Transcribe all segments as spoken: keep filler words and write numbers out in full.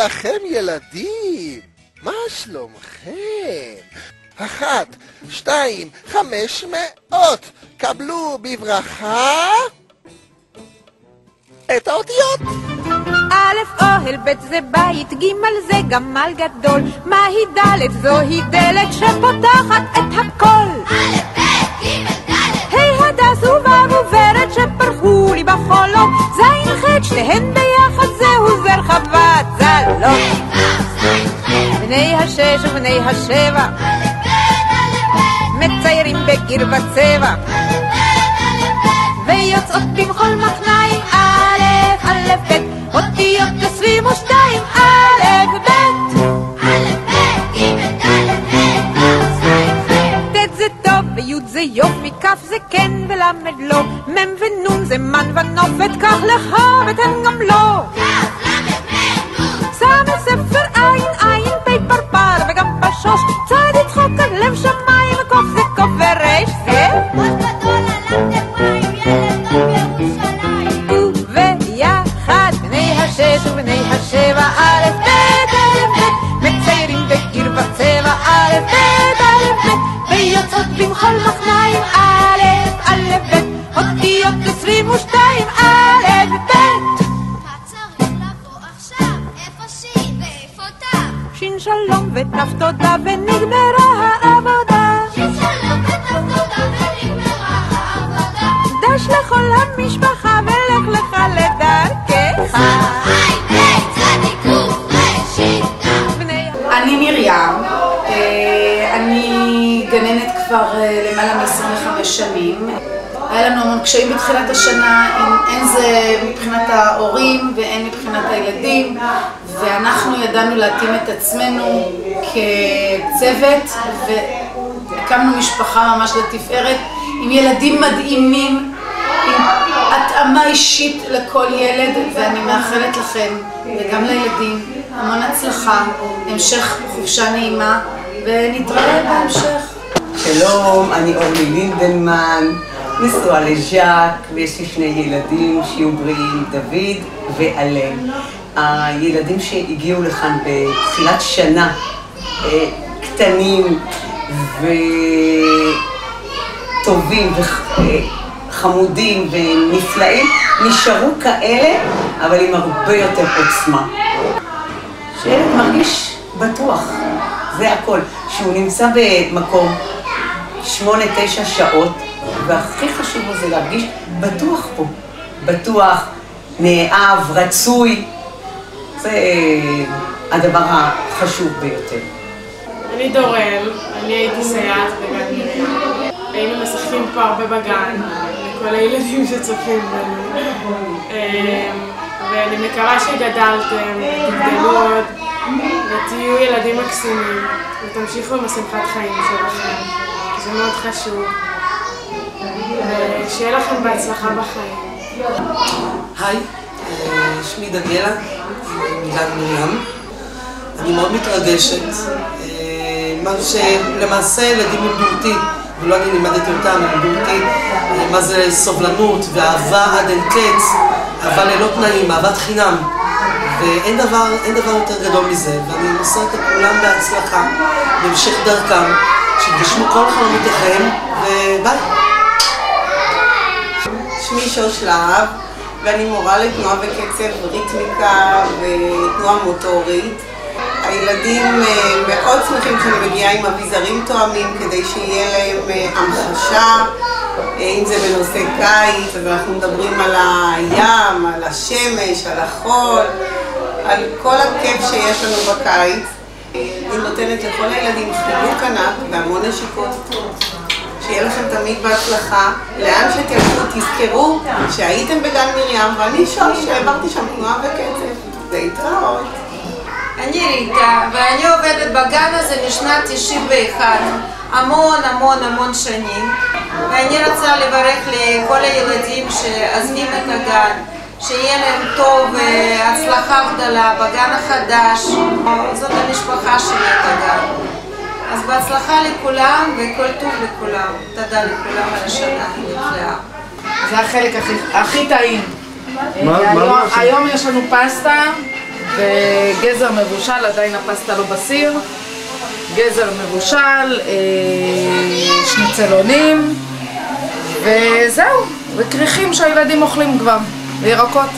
לכם ילדים, מה שלומכם? אחת, שתיים, חמש מאות, קבלו בברכה את האותיות. א' אוהל, ב' זה בית, ג' זה גמל גדול, מהי ד' זוהי דלת שפותחת את הכל. א' ב' ג' ד' ה' הדס וב' וברד שפרחו לי בחולות, ז' ח' שתיהן ביחד זהו זר חוות זלות. בני השש ובני השבע מציירים בגיר וצבע ויוצאות במחול מחניים א' א' ב' אותיות עשרים ושתיים א' ב' א' ב' ג' ד' ה' ו' ט' זה טוב וי' זה יופי כ' זה כן ולמד לא מ' ונ' זה מן ונופת כך לך ותן גם לא ס' ספר עין עין פ' פרפר וגם בשוש צד יצחוק עד לב שמיים קוף זה קוף ורש זה ראש גדול עליו תפיים ילד טוב ירושלים וביחד בני השש ובני השבע א' ב' א' ב' מציירים בגיר וצבע א' ב' א' ב' ויוצאות במחול מחניים א' א' ב' אותיות עשרים ושתיים א' ב' צריך לבוא עכשיו איפה שין ואיפה ת' שין שלום ות' תודה ונגמרה העבודה שין שלום ות' תודה ונגמרה העבודה דש לכל המשפחה ולך לך לדרכך עין ב' צדיק ורשין אני מרים, אני גננת כבר למעלה מ-עשרים וחמש שנים. היה לנו המון קשיים בתחילת השנה, אין זה מבחינת ההורים ואין מבחינת הילדים, ואנחנו ידענו להתאים את עצמנו כצוות והקמנו משפחה ממש לתפארת עם ילדים מדהימים, עם התאמה אישית לכל ילד, ואני מאחלת לכם וגם לילדים המון הצלחה, המשך חופשה נעימה ונתראה בהמשך. שלום, אני אורלי לינדנמן, נשואה לז'אק ויש לי שני ילדים שיהיו בריאים, דוד ואלן. הילדים שהגיעו לכאן בתחילת שנה, קטנים וטובים וחמודים ונפלאים, נשארו כאלה אבל עם הרבה יותר עוצמה. שילד מרגיש בטוח, זה הכל, שהוא נמצא במקום שמונה, תשע שעות, והכי חשוב לו זה להרגיש בטוח פה, בטוח, נאהב, רצוי, זה הדבר החשוב ביותר. אני דורל, אני הייתי סייעת בגן מרים, היינו משחקים פה הרבה בגן, לכל הילדים שצופים בנו, ואני מקווה שגדלתם, תגדלו עוד, ותהיו ילדים מקסימים, ותמשיכו עם השמחת חיים שלכם, זה מאוד חשוב, ושיהיה לכם בהצלחה בחיים. היי, שמי דניאלה, מגן מרים. אני מאוד מתרגשת, מה שלמעשה ילדים לימדו אותי, ולא אני לימדתי אותם, לימדו אותי מה זה סובלנות ואהבה עד אין קץ, אהבה ללא תנאים, אהבת חינם. ואין דבר, אין דבר יותר גדול מזה, ואני נושאת את כולם בהצלחה, בהמשך דרכם, שתגשמו כל חלומותיכם, וביי. שמי שוש להב, ואני מורה לתנועה וקצב, ריתמיקה ותנועה מוטורית. הילדים מאוד שמחים שאני מגיעה עם אביזרים תואמים כדי שיהיה להם המחשה, אם זה בנושא קיץ, אז אנחנו מדברים על הים, על השמש, על החול, על כל הכיף שיש לנו בקיץ. אני נותנת לכל הילדים חיבוק ענק והמון נשיקות. שיהיה לכם תמיד בהצלחה, לאן שתלכו תזכרו שהייתם בגן מרים ואני שוש שהעברתי שם תנועה וקצב. להתראות. אני ריטה ואני עובדת בגן הזה משנת תשעים ואחת, המון המון המון שנים, ואני רוצה לברך לכל הילדים שעזבים את הגן, שיהיה להם טוב והצלחה גדולה בגן החדש, זאת המשפחה שלי את הגן. אז בהצלחה לכולם וכל טוב לכולם. תודה לכולם על השנה הנפלאה. זה החלק הכי טעים. היום יש לנו פסטה וגזר מבושל, עדיין הפסטה לא בסיר, גזר מבושל, שניצלונים, וזהו, וכריכים שהילדים אוכלים כבר, וירקות.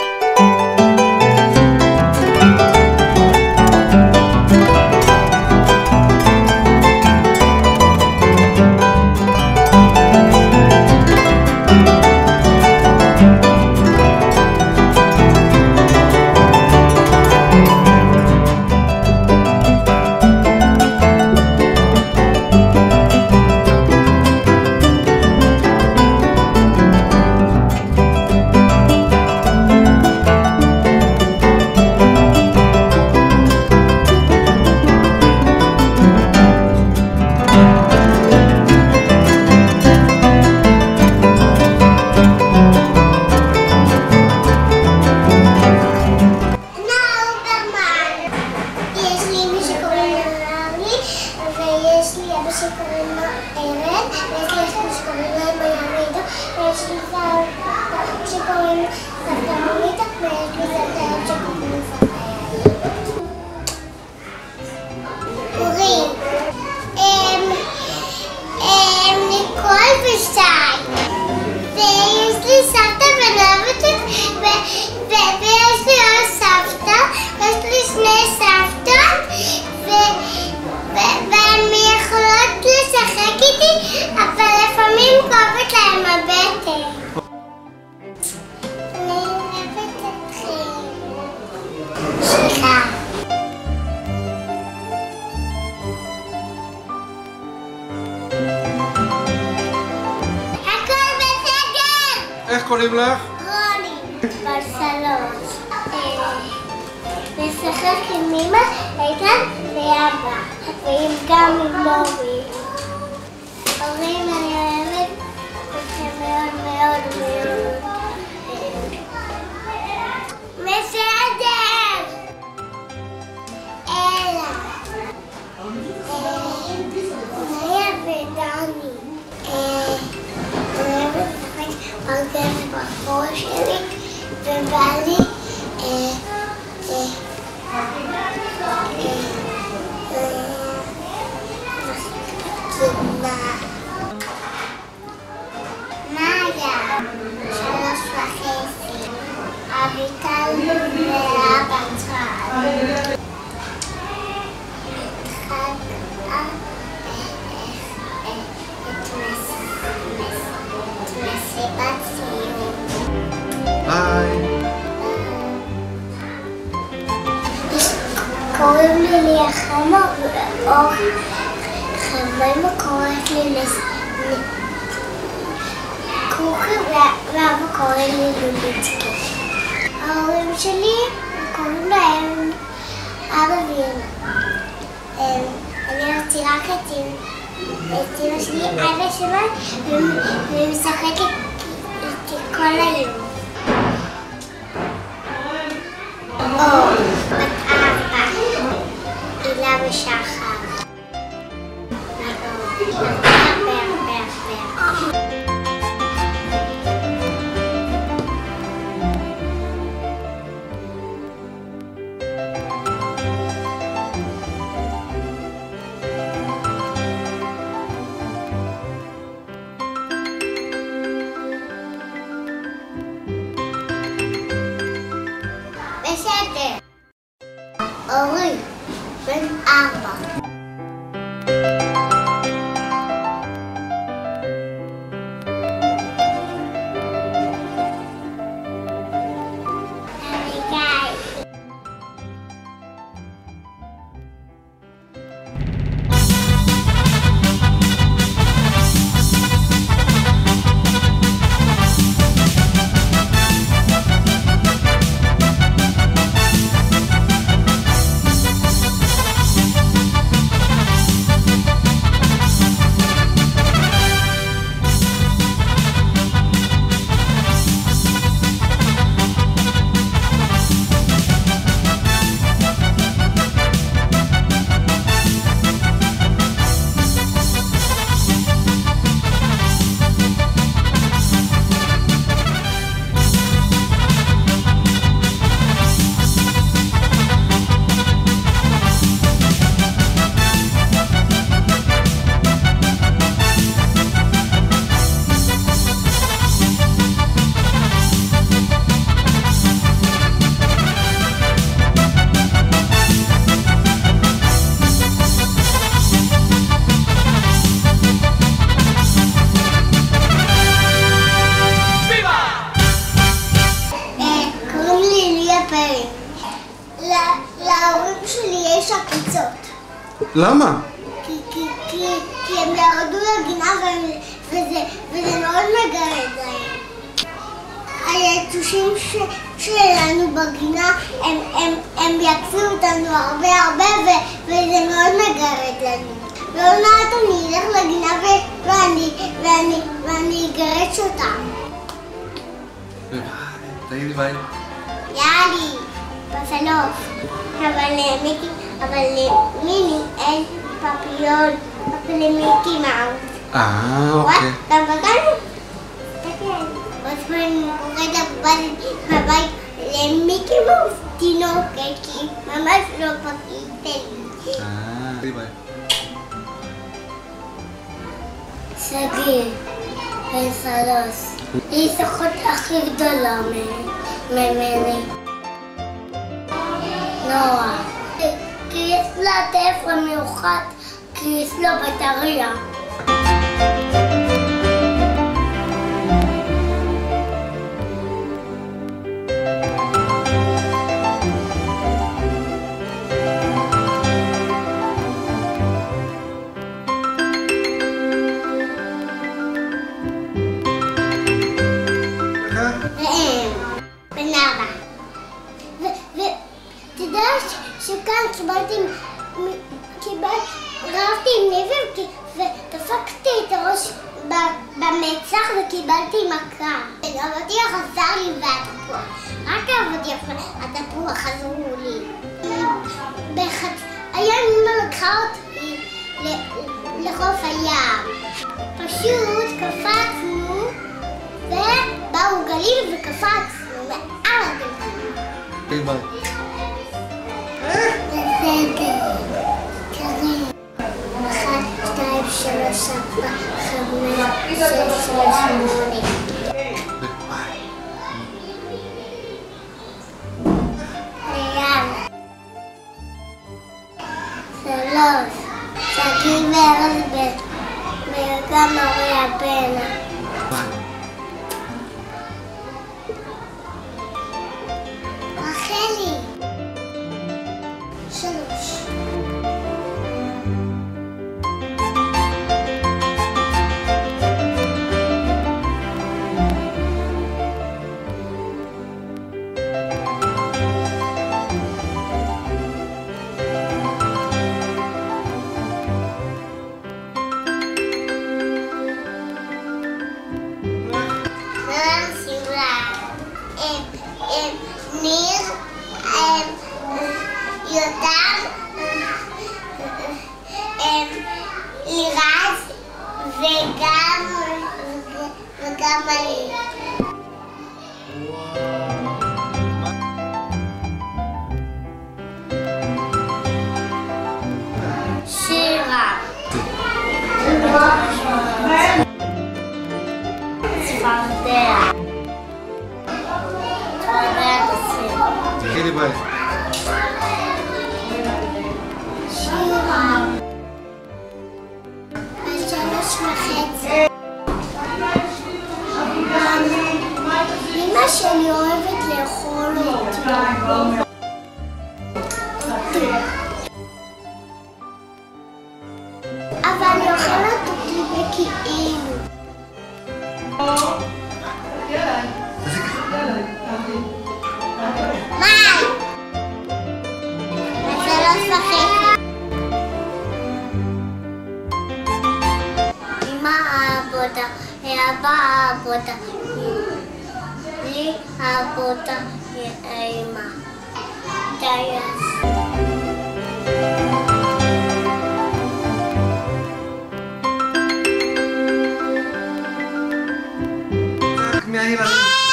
איך קוראים לך? רוני, בת שלוש. לשחק עם אמא, איתן ואבא, ועם גם עם מורי. הורים, אני אוהבת אתכם מאוד מאוד מאוד. בסדר! אלה. נהיה ודני. אני אוהבת לשחק ברגל בחור שלי, ובא לי מאיה, שלוש וחצי, אביטל ואבא צעד. התחלקה את מסיבת סיום. ביי. קוראים לי ליה חמה, או חמה קוראת לי קוקי, ואבא קורא לי לוליצקי. ההורים שלי קוראים להם אבא ואמא. אני רציתי רק את אמא שלי, אבא שלה, והיא משחקת איתי כל היום. או, בת ארבע, הילה ושחר. בסדר. אורי, בן ארבע. למה? כי, כי, כי, כי הם ירדו לגינה והם- וזה, וזה מאוד מגרד להם. היתושים ש, שלנו בגינה, הם, הם, הם יקפו אותנו הרבה הרבה ו, וזה מאוד מגרד לנו. ועוד מעט אני אלך לגינה ו, ואני, ואני, ואני אגרש אותם. תגידי ביי. יאללה, בסלוף. אבל למיקי, אבל למיני אין פפיון, אבל למיקי מאוס. אה, אוקיי. גם בגן? תסתכל. עוד פעם קוראת לבית, בבית למיקי מאוס תינוקת, כי ממש לא פקיד. אה, תגידי ביי. סגיר, בן שלוש. היא סחות הכי גדולה ממני. נועה. כי יש לה טלפון מיוחד, כי יש לו בטריה. והם, בן ארבע. ותדע שכאן קיבלתי, קיבלתי, רבתי עם נבל ודפקתי את הראש במצח וקיבלתי מכה. האבטיח חזר לי והתפוח, רק האבטיח והתפוח חזרו לי. היה אמא לקחה אותי לחוף הים. פשוט קפצנו ובאו גלים וקפצנו מעל הגלים. תגידי ביי. בסדר, קרים. אחת, שתיים, שלוש, ארבע, חמש, שש, שבע, שמונה. ביי. יאללה. שלוש. שגיל וארז בן. וגם מריה בנה. ביי. רחלי. שלוש. ניר, יותם, לירז וגם וגם אני. שירה. צפרדע. תגידי ביי. שירה. בשלוש וחצי. אמא שלי אוהבת לאכול אותי. אבל אני אוכלת אותי בכאילו. מה? בשלוש וחצי. אמא העבודה, אבא העבודה, לי העבודה, אמא. טייס. רק מהילדים.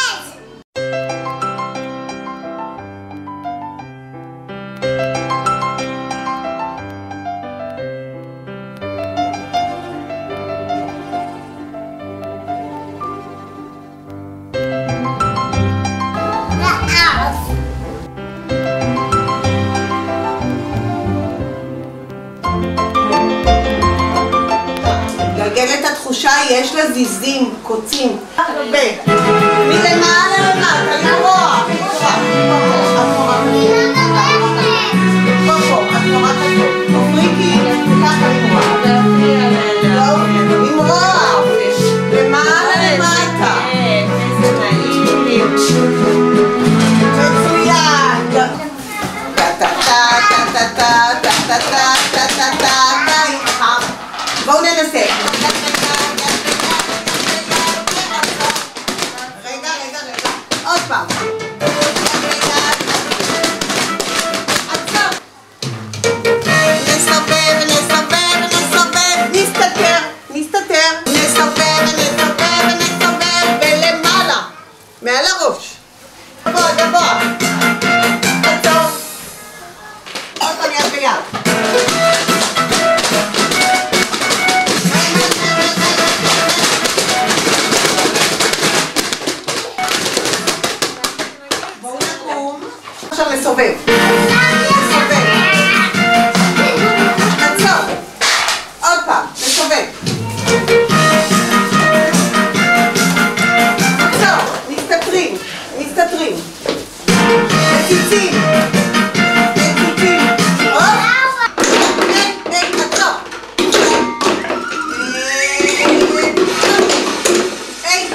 גלגלת התחושה, יש לה זיזים, קוצים. הרבה. מלמעלה למטה, לברוח. את נורא מבינה. פה פה, את נורא כזאת. תפריקי. נסובב. נסובב. עצור. עוד פעם, נסובב. עצור. מסתתרים. מסתתרים. מציצים. מציצים. עוד. היי, היי, עצור. היי.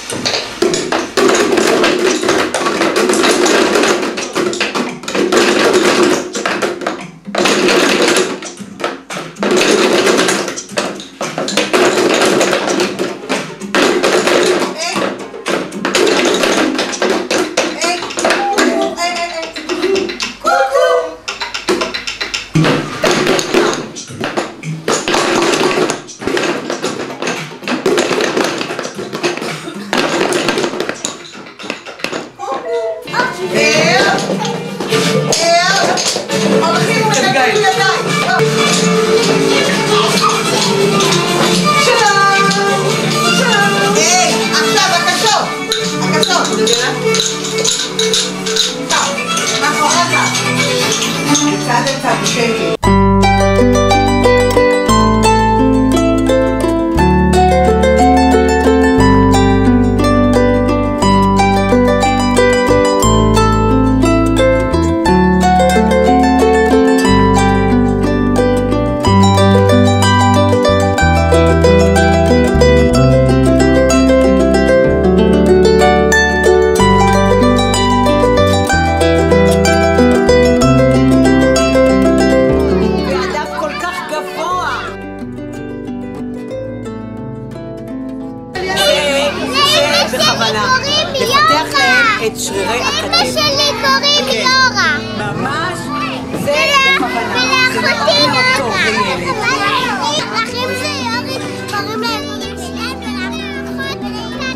לפתח להם את שרירי הכתף. אמא שלי קוראים יורה. ממש, זה בכוונה. ולאחותי נורה. אחים זה יורים, קוראים להם יורים שלהם ולאחות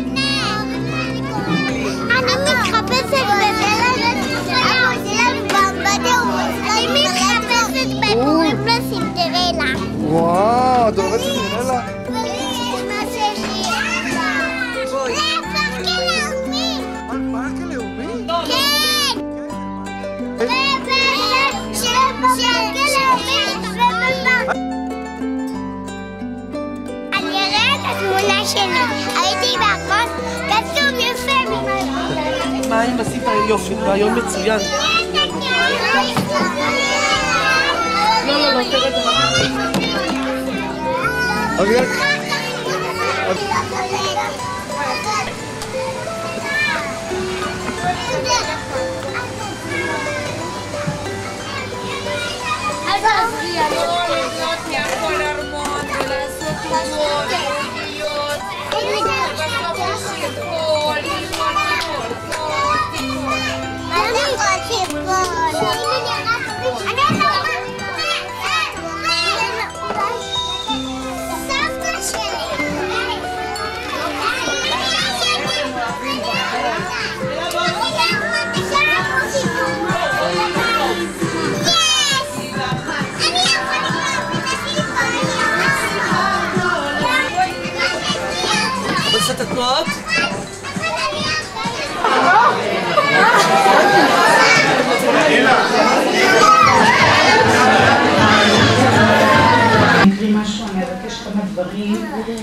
אני מתחפשת אני מתחפשת בקוראים לו סינדרלה. וואו, אתה אוהבת סינדרלה? הייתי בארמון, כתוב יפה מה אם עשית יופי, רעיון מצוין. לא, לא, לא, תראה את זה. אז עזרי, אני לא לבנות מהכל ארמון ולעשות עוגות ואוניות ובסוף לשאול, ללמוד אני רוצה שפול. סבתא שלי. עושה את התנועות? אני אקריא משהו, אני אבקש כמה דברים.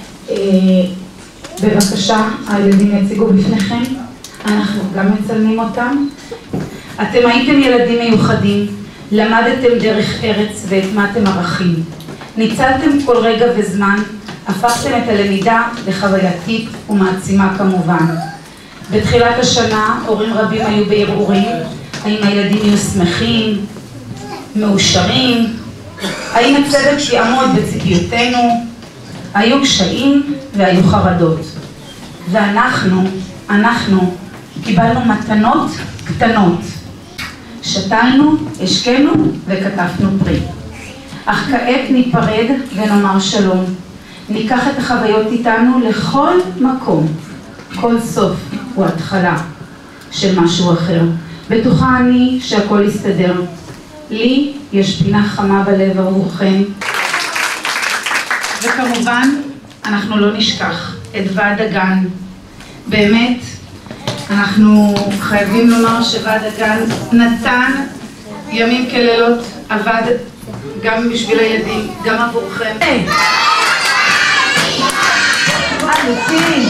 בבקשה, הילדים יציגו בפניכם, אנחנו גם מצלמים אותם. אתם הייתם ילדים מיוחדים, למדתם דרך ארץ והטמעתם ערכים. ניצלתם כל רגע וזמן, הפכתם את הלמידה לחווייתית ומעצימה כמובן. בתחילת השנה הורים רבים היו בערעורים, האם הילדים יהיו שמחים, מאושרים, האם הצדק יעמוד בציפיותינו, היו קשיים והיו חרדות. ואנחנו, אנחנו קיבלנו מתנות קטנות. שתלנו, השקנו וכתפנו פרי. אך כעת ניפרד ונאמר שלום. ניקח את החוויות איתנו לכל מקום. כל סוף הוא התחלה של משהו אחר. בטוחה אני שהכל יסתדר. לי יש פינה חמה בלב עבורכם. וכמובן, אנחנו לא נשכח את ועד הגן. באמת, אנחנו חייבים לומר שוועד הגן נתן ימים כלילות, עבד גם בשביל הילדים, גם עבורכם. אלופים!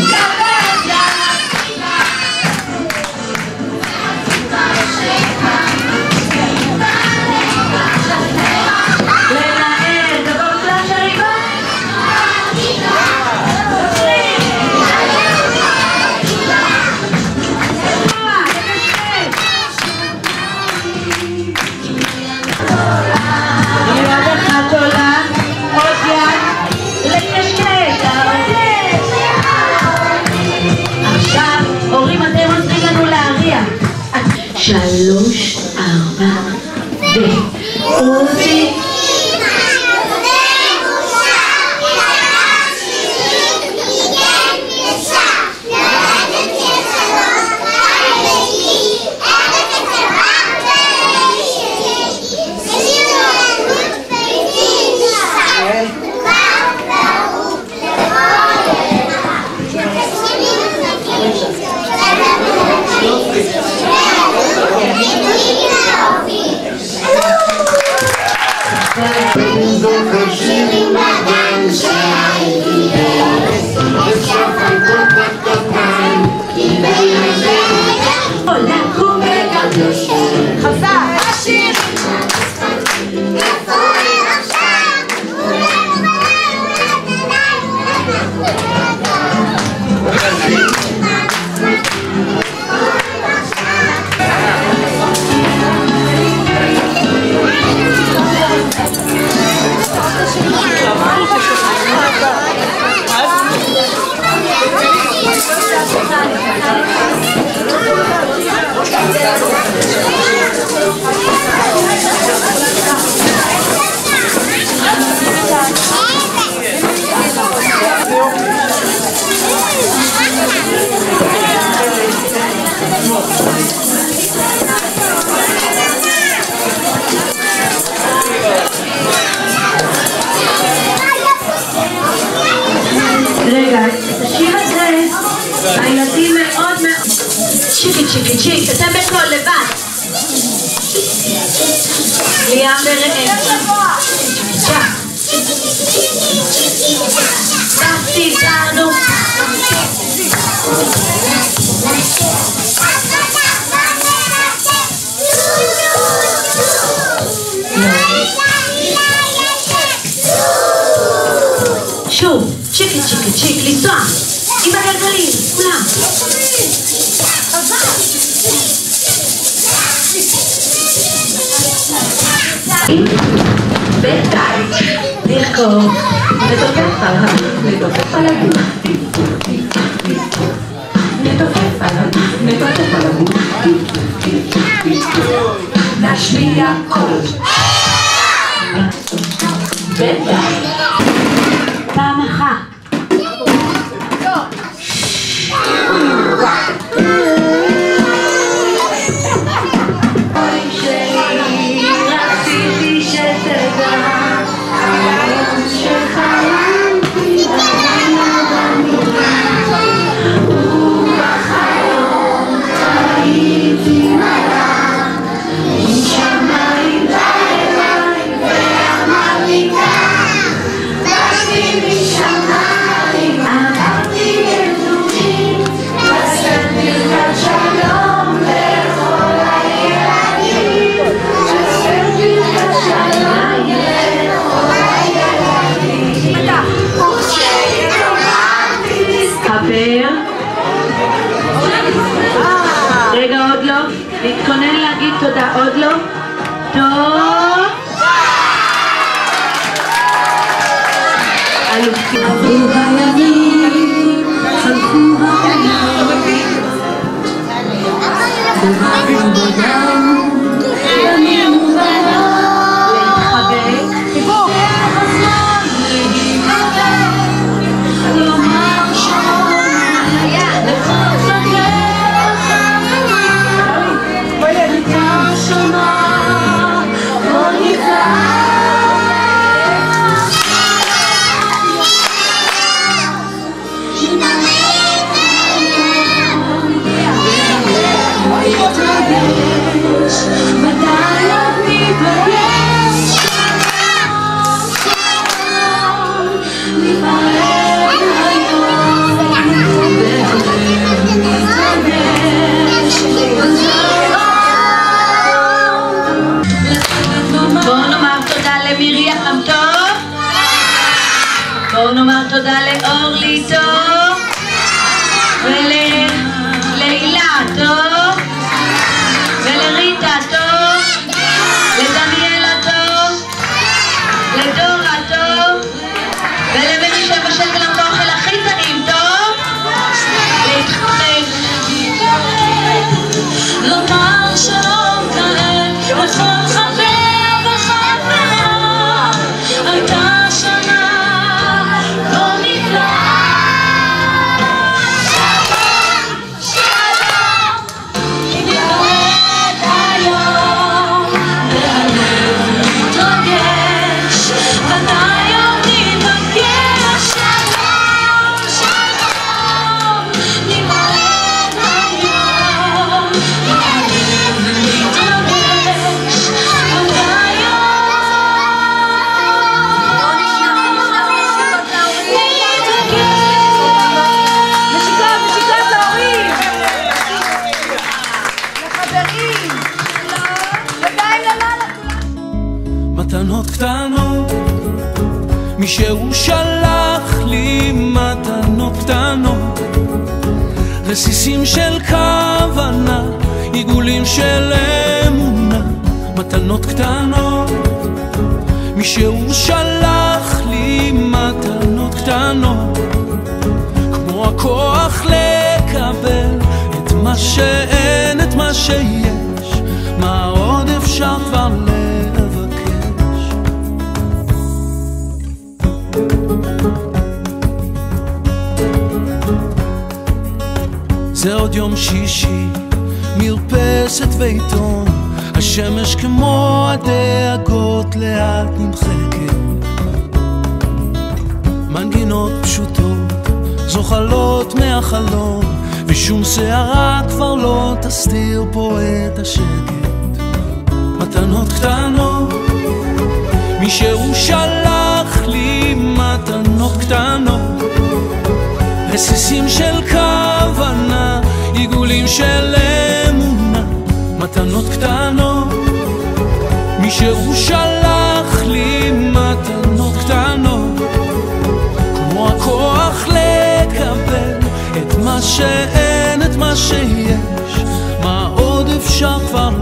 שלוש, ארבע, ועוזי. רגע, את השיר הזה, הילדים מאוד מאוד... צ'יקי צ'יקי צ'יק, אתם בקול לבד. ליאם וראם. צ'ק. סידרנו. שוב, צ'יקי צ'יקי צ'יק, לנסוע עם הגלגלים, כולם. בינתיים, לרקוד, לתופף על הגוף, לתופף על הגוף. לתופף על הגוף, לתופף על הגוף. נשמיע קול. בינתיים. פעם אחת. אוי שלי, רציתי שתדע, היום שחלמתי ובחלום ראיתי מלאך עם שמיים בעיניים ואמר לי כך. רגע, עוד לא. להתכונן להגיד תודה. עוד לא. טוב. אלופים. עברו הימים, חלפו הימים. דברים בודם, ימים ובנות. להתחבק. חיבוק. לחזון, להימחק. לומר שלום. לחזון. Yeah. מישהו שלח לי מתנות קטנות, רסיסים של כוונה, עיגולים של אמונה, מתנות קטנות. מישהו שלח לי מתנות קטנות, כמו הכוח לקבל את מה שאין, את מה שיש, מה עוד אפשר כבר לבקש. זה עוד יום שישי, מרפסת ועיתון, השמש כמו הדאגות לאט נמחקת, מנגינות פשוטות זוחלות מהחלום, ושום שערה כבר לא תסתיר פה את השקט. מתנות קטנות, מישהו שלח לי מתנות קטנות, רסיסים של כוונה, עיגולים של אמונה, מתנות קטנות. מישהו שלח לי מתנות קטנות, כמו הכוח לקבל את מה שאין, את מה שיש, מה עוד אפשר כבר